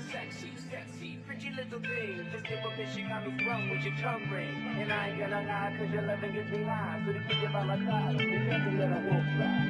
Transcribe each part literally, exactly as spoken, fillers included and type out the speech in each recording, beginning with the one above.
sexy, sexy, pretty little thing. Just give a bitch, you got me sprung with your tongue ring. And I ain't gonna lie, cause your loving gets me high. So to keep you by my side, you never let a wolf fly.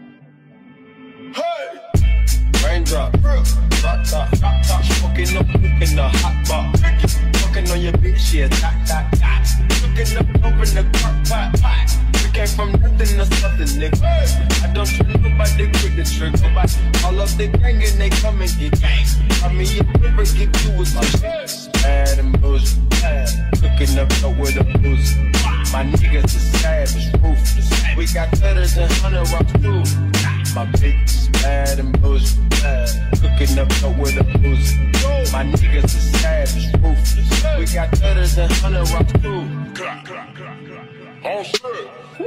Hey! Raindrop, rock top, rock top, smoking up, cooking the hot pot. Fucking on your bitch, yeah, dot, dot, dot. Cooking up, open the crock pot, pot. We came from nothing to something, nigga. I don't trust nobody, quick the trick. Nobody all up the gang and they come and get gang. I mean, you never get you with my shit. Bad and bullshit, bad. Cooking up, up with a booze. My niggas is savage, ruthless. We got better than hundred rocks too. My bitch bad and bullshit, bad. Cooking up dope with a booze. My niggas is savage, ruthless. We got better than hundred rocks too. Oh shit.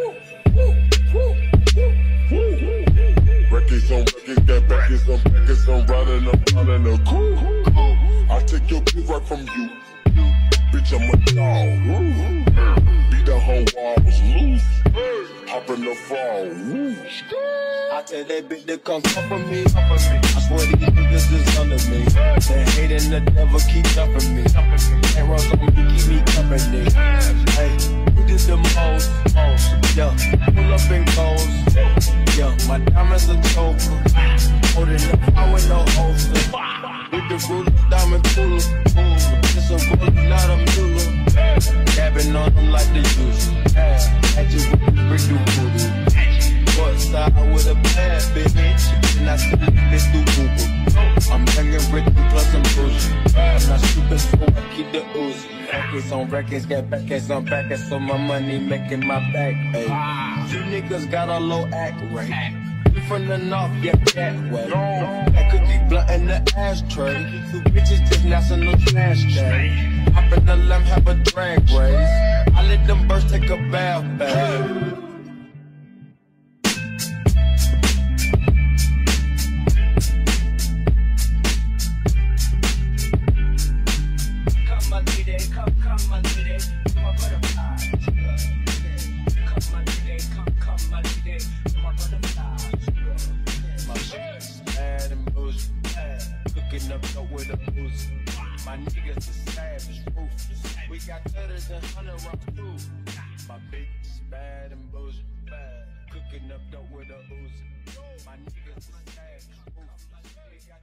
Records on records, got backers on backers, I'm riding, I'm riding a cool. I take your beat right from you. Bitch, I'm a dog. Beat the whole walls loose. Hop in the fall. I tell that bitch to come come for me. I swear these niggas is under me. They hating the devil keep jumping me. Can't run on me, keep me company. Hey, who did the most? most? Yeah, pull up in goals. Yeah, my diamonds are choker. Holding the power with no holster. With the ruler, diamond cooler. It's a ruler, not a mule. Dabbing on them like the usual. At you with the brick do voodoo. What side with a bad bitch? And I still leave this through Google. I'm young and rich plus I'm bougie. I'm not stupid, so I keep the Uzi. Records on records, got backers on backers, so my money making my back, ayy. You niggas got a low act rate. You from the north, yeah, that way. That could be blunt in the ashtray. Two bitches just national trash day. Hop in the lamb, have a drag race. I let them birds take a bath, bath. My niggas is savage, ruthless. We got better than hundred rocks too. My bitch bad and bullshit, bad. Cooking up dope with a Uzi. My niggas is savage, ruthless.